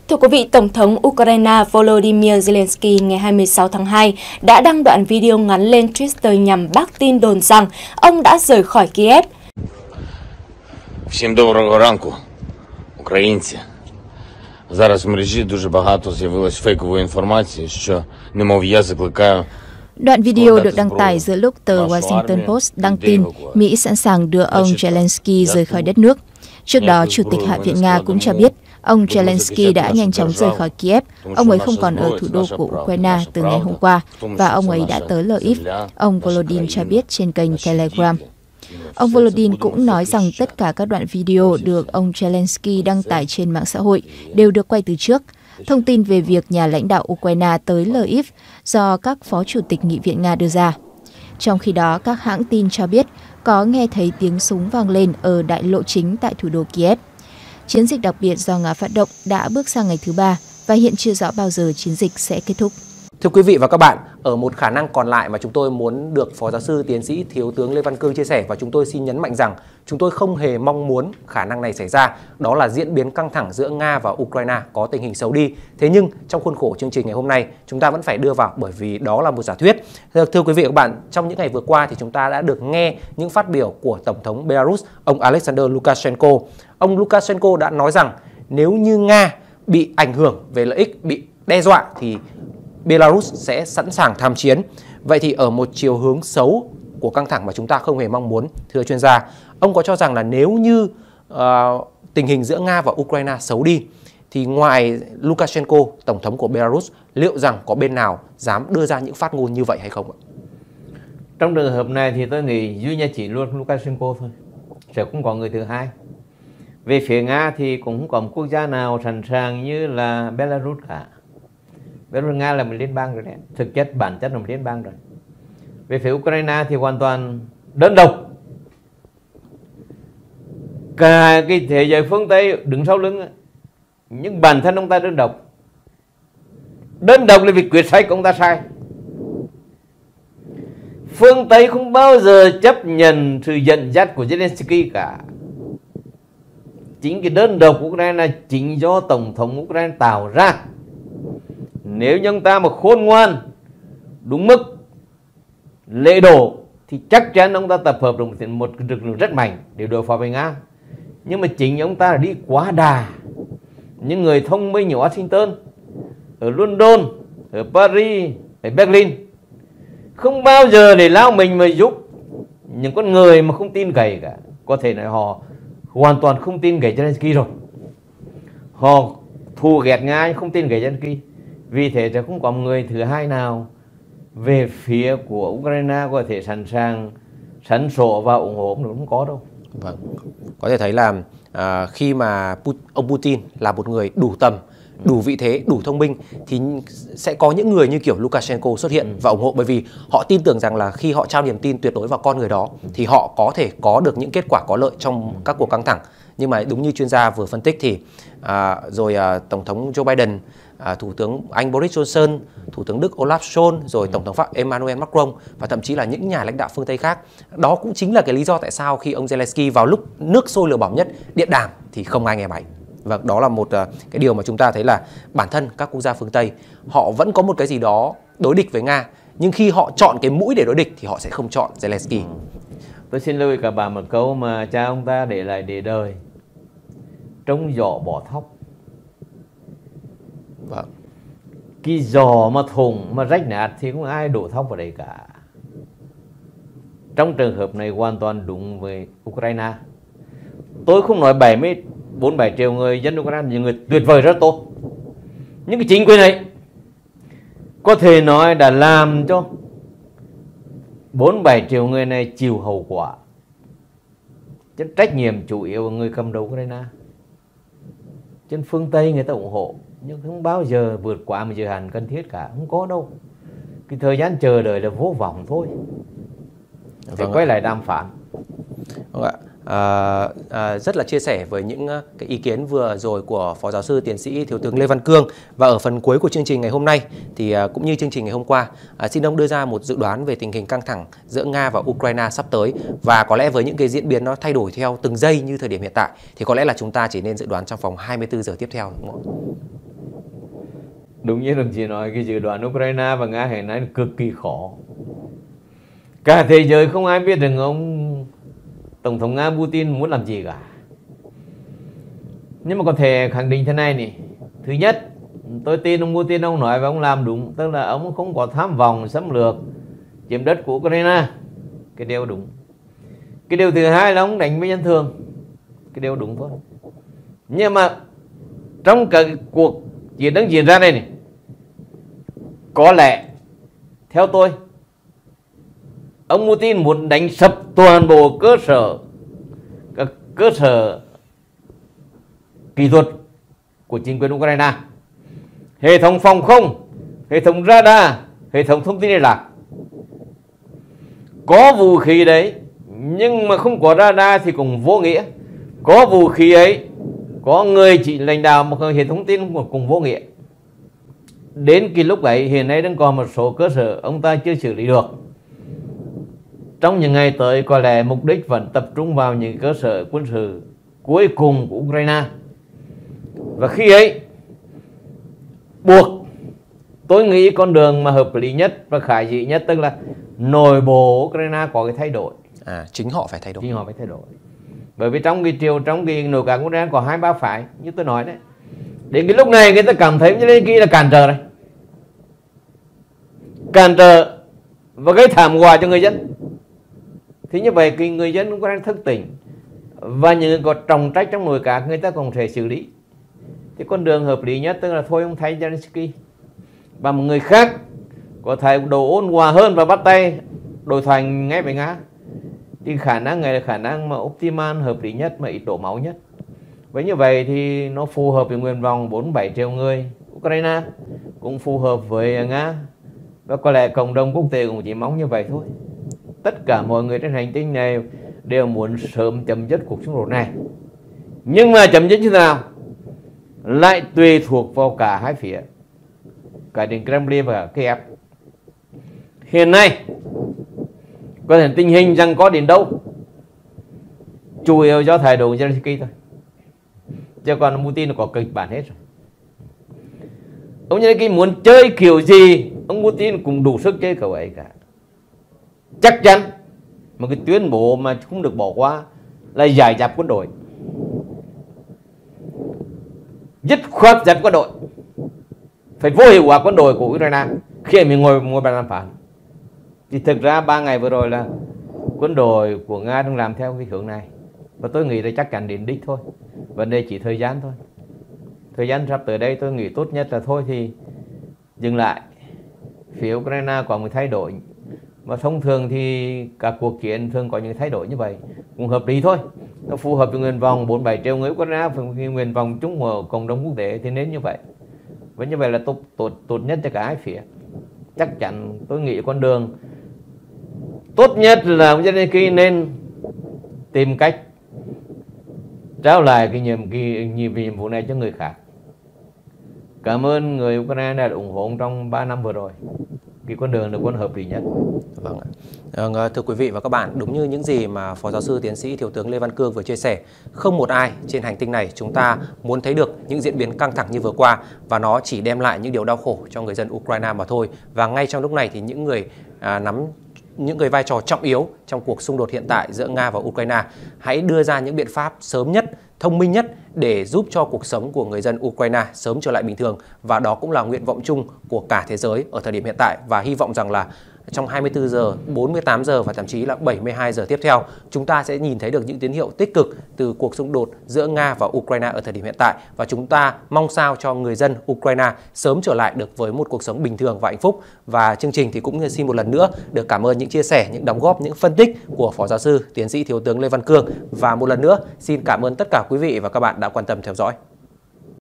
Thưa quý vị, Tổng thống Ukraine Volodymyr Zelensky ngày 26 tháng 2 đã đăng đoạn video ngắn lên Twitter nhằm bác tin đồn rằng ông đã rời khỏi Kiev. Всім доброго ранку, українці. Зараз в мережі дуже багато з'явилось фейкової інформації, що, немов я закликаю. Đoạn video được đăng tải giữa lúc tờ Washington Post đăng tin Mỹ sẵn sàng đưa ông Zelensky rời khỏi đất nước. Trước đó, Chủ tịch Hạ viện Nga cũng cho biết ông Zelensky đã nhanh chóng rời khỏi Kiev. Ông ấy không còn ở thủ đô của Ukraine từ ngày hôm qua và ông ấy đã tới Lviv, ông Volodin cho biết trên kênh Telegram. Ông Volodin cũng nói rằng tất cả các đoạn video được ông Zelensky đăng tải trên mạng xã hội đều được quay từ trước. Thông tin về việc nhà lãnh đạo Ukraine tới Lviv do các phó chủ tịch nghị viện Nga đưa ra. Trong khi đó, các hãng tin cho biết có nghe thấy tiếng súng vang lên ở đại lộ chính tại thủ đô Kiev. Chiến dịch đặc biệt do Nga phát động đã bước sang ngày thứ 3 và hiện chưa rõ bao giờ chiến dịch sẽ kết thúc. Thưa quý vị và các bạn, ở một khả năng còn lại mà chúng tôi muốn được Phó Giáo sư Tiến sĩ Thiếu tướng Lê Văn Cương chia sẻ, và chúng tôi xin nhấn mạnh rằng chúng tôi không hề mong muốn khả năng này xảy ra, đó là diễn biến căng thẳng giữa Nga và Ukraine có tình hình xấu đi. Thế nhưng trong khuôn khổ chương trình ngày hôm nay, chúng ta vẫn phải đưa vào bởi vì đó là một giả thuyết. Thưa quý vị và các bạn, trong những ngày vừa qua thì chúng ta đã được nghe những phát biểu của Tổng thống Belarus, ông Alexander Lukashenko. Ông Lukashenko đã nói rằng nếu như Nga bị ảnh hưởng về lợi ích, bị đe dọa thì Belarus sẽ sẵn sàng tham chiến. Vậy thì ở một chiều hướng xấu của căng thẳng mà chúng ta không hề mong muốn, thưa chuyên gia, ông có cho rằng là nếu như tình hình giữa Nga và Ukraine xấu đi thì ngoài Lukashenko, Tổng thống của Belarus, liệu rằng có bên nào dám đưa ra những phát ngôn như vậy hay không ạ? Trong trường hợp này thì tôi nghĩ duy nhất chỉ luôn Lukashenko thôi, sẽ không có người thứ hai. Về phía Nga thì cũng không có một quốc gia nào sẵn sàng như là Belarus cả. Belarus, Nga là một liên bang rồi đấy, thực chất bản chất là một liên bang rồi. Về phía Ukraine thì hoàn toàn đơn độc. Cả cái thế giới phương Tây đứng sau lưng, nhưng bản thân ông ta đơn độc. Đơn độc là vì quyết sách của ông ta sai. Phương Tây không bao giờ chấp nhận sự dẫn dắt của Zelensky cả. Chính cái đơn độc của Ukraine chính do Tổng thống Ukraine tạo ra. Nếu như ông ta mà khôn ngoan, đúng mức, lễ độ thì chắc chắn ông ta tập hợp được một lực lượng rất mạnh để đối phó với Nga. Nhưng mà chính ông ta là đi quá đà. Những người thông minh ở Washington, ở London, ở Paris, ở Berlin không bao giờ để lao mình mà giúp những con người mà không tin cậy cả. Có thể nói họ hoàn toàn không tin cậy Zelensky rồi. Họ thù ghét Nga không tin cậy Zelensky. Vì thế sẽ không có một người thứ hai nào về phía của Ukraine có thể sẵn sàng sẵn sổ và ủng hộ, không có đâu. Vâng, có thể thấy là khi mà ông Putin là một người đủ tầm, đủ vị thế, đủ thông minh thì sẽ có những người như kiểu Lukashenko xuất hiện và ủng hộ, bởi vì họ tin tưởng rằng là khi họ trao niềm tin tuyệt đối vào con người đó thì họ có thể có được những kết quả có lợi trong các cuộc căng thẳng. Nhưng mà đúng như chuyên gia vừa phân tích thì Tổng thống Joe Biden, Thủ tướng Anh Boris Johnson, Thủ tướng Đức Olaf Scholz, rồi Tổng thống Pháp Emmanuel Macron và thậm chí là những nhà lãnh đạo phương Tây khác. Đó cũng chính là cái lý do tại sao khi ông Zelensky vào lúc nước sôi lửa bỏng nhất điện đàm thì không ai nghe máy. Và đó là một cái điều mà chúng ta thấy là bản thân các quốc gia phương Tây họ vẫn có một cái gì đó đối địch với Nga, nhưng khi họ chọn cái mũi để đối địch thì họ sẽ không chọn Zelensky. Tôi xin lưu ý các bạn một câu mà cha ông ta để lại để đời: trông giỏ bỏ thóc. Vâng. Cái giỏ mà thùng mà rách nát thì không ai đổ thóc vào đây cả. Trong trường hợp này hoàn toàn đúng với Ukraine. Tôi không nói 47 triệu người dân Ukraine, những người tuyệt vời rất tốt. Nhưng cái chính quyền này có thể nói đã làm cho 47 triệu người này chịu hậu quả. Chứ trách nhiệm chủ yếu của người cầm đầu Ukraine. Trên phương Tây người ta ủng hộ, nhưng không bao giờ vượt qua một giới hạn cần thiết cả, không có đâu. Cái thời gian chờ đợi là vô vọng thôi. Phải quay lại đàm phán. Vâng ạ. rất là chia sẻ với những cái ý kiến vừa rồi của Phó Giáo sư Tiến sĩ Thiếu tướng Lê Văn Cương. Và ở phần cuối của chương trình ngày hôm nay thì cũng như chương trình ngày hôm qua, xin ông đưa ra một dự đoán về tình hình căng thẳng giữa Nga và Ukraine sắp tới, và có lẽ với những cái diễn biến nó thay đổi theo từng giây như thời điểm hiện tại thì có lẽ là chúng ta chỉ nên dự đoán trong vòng 24 giờ tiếp theo, đúng không ạ? Đúng như đồng chí nói, cái dự đoán Ukraine và Nga hiện nay cực kỳ khó. Cả thế giới không ai biết được ông Tổng thống Nga Putin muốn làm gì cả. Nhưng mà có thể khẳng định thế này này. Thứ nhất, tôi tin ông Putin, ông nói và ông làm đúng. Tức là ông không có tham vọng xâm lược chiếm đất của Ukraine. Cái điều đúng. Cái điều thứ hai là ông đánh với dân thường. Cái điều đúng thôi. Nhưng mà trong cái cuộc chiến đang diễn ra đây này, có lẽ theo tôi, ông Putin muốn đánh sập toàn bộ các cơ sở kỹ thuật của chính quyền Ukraine, hệ thống phòng không, hệ thống radar, hệ thống thông tin liên lạc. Có vũ khí đấy, nhưng mà không có radar thì cũng vô nghĩa. Có vũ khí ấy, có người chỉ lãnh đạo một hệ thống thông tin cũng vô nghĩa. Đến cái lúc ấy, hiện nay đang còn một số cơ sở ông ta chưa xử lý được. Trong những ngày tới, có lẽ mục đích vẫn tập trung vào những cơ sở quân sự cuối cùng của Ukraine. Và khi ấy, buộc, tôi nghĩ con đường mà hợp lý nhất và khả dĩ nhất, tức là nội bộ Ukraine có cái thay đổi. Chính họ phải thay đổi. Chính họ phải thay đổi. Bởi vì trong cái nội các Ukraine có 2-3 phái, như tôi nói đấy. Đến cái lúc này người ta cảm thấy Zelensky là cản trở này. Cản trở và gây thảm họa cho người dân. Thì như vậy thì người dân Ukraine thức tỉnh, và những người có trọng trách trong nội các người ta cũng thể xử lý. Thì con đường hợp lý nhất tức là thôi ông thay Zelensky và một người khác có thái độ ôn hòa hơn và bắt tay đối thoại ngay với Nga. Thì khả năng này là khả năng mà optimal, hợp lý nhất mà ít đổ máu nhất. Với như vậy thì nó phù hợp với nguyện vọng 47 triệu người Ukraine, cũng phù hợp với Nga, và có lẽ cộng đồng quốc tế cũng chỉ mong như vậy thôi. Tất cả mọi người trên hành tinh này đều muốn sớm chấm dứt cuộc xung đột này. Nhưng mà chấm dứt như thế nào lại tùy thuộc vào cả hai phía, cả Điện Kremlin và cả Kiev. Hiện nay có thể tình hình rằng có đến đâu chủ yếu do thái độ của Zelensky thôi, chứ còn Putin có kịch bản hết rồi. Ông Zelensky muốn chơi kiểu gì, ông Putin cũng đủ sức chơi kiểu ấy cả. Chắc chắn một cái tuyên bố mà không được bỏ qua là giải giáp quân đội, dứt khoát giáp quân đội, phải vô hiệu hóa quân đội của Ukraine khi mình ngồi bàn đàm phán. Thì thực ra 3 ngày vừa rồi là quân đội của Nga đang làm theo cái hướng này, và tôi nghĩ là chắc chắn đến đích thôi. Vấn đề chỉ thời gian thôi. Thời gian sắp tới đây tôi nghĩ tốt nhất là thôi thì dừng lại. Phía Ukraine có một thay đổi, mà thông thường thì các cuộc chiến thường có những thay đổi như vậy, cũng hợp lý thôi. Nó phù hợp với nguyện vọng 47 triệu người Ukraine, với nguyện vọng chung của cộng đồng quốc tế thì nên như vậy. Với như vậy là tốt nhất cho cả hai phía. Chắc chắn tôi nghĩ con đường tốt nhất là ông Zelensky nên tìm cách trao lại cái nhiệm vụ này cho người khác. Cảm ơn người Ukraine đã ủng hộ ông trong 3 năm vừa rồi. Cái con đường là con hợp lý nhất. Vâng ạ. Thưa quý vị và các bạn, đúng như những gì mà Phó Giáo sư Tiến sĩ Thiếu tướng Lê Văn Cương vừa chia sẻ, không một ai trên hành tinh này chúng ta muốn thấy được những diễn biến căng thẳng như vừa qua, và nó chỉ đem lại những điều đau khổ cho người dân Ukraine mà thôi. Và ngay trong lúc này thì những người nắm những vai trò trọng yếu trong cuộc xung đột hiện tại giữa Nga và Ukraine hãy đưa ra những biện pháp sớm nhất, thông minh nhất để giúp cho cuộc sống của người dân Ukraine sớm trở lại bình thường. Và đó cũng là nguyện vọng chung của cả thế giới ở thời điểm hiện tại. Và hy vọng rằng là trong 24 giờ, 48 giờ và thậm chí là 72 giờ tiếp theo, chúng ta sẽ nhìn thấy được những tín hiệu tích cực từ cuộc xung đột giữa Nga và Ukraine ở thời điểm hiện tại. Và chúng ta mong sao cho người dân Ukraine sớm trở lại được với một cuộc sống bình thường và hạnh phúc. Và chương trình thì cũng xin một lần nữa được cảm ơn những chia sẻ, những đóng góp, những phân tích của Phó Giáo sư Tiến sĩ Thiếu tướng Lê Văn Cương. Và một lần nữa xin cảm ơn tất cả quý vị và các bạn đã quan tâm theo dõi.